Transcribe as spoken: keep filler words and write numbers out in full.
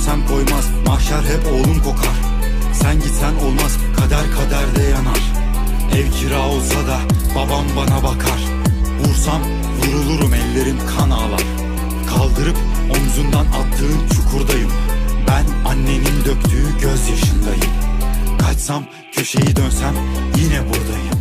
gitsem koymaz, mahşer hep oğlum kokar. Sen gitsen olmaz, kader kaderde yanar. Ev kira olsa da babam bana bakar. Vursam vurulurum, ellerim kan ağlar. Kaldırıp omzundan attığın çukurdayım. Ben annenin döktüğü gözyaşındayım. Kaçsam, köşeyi dönsem yine buradayım.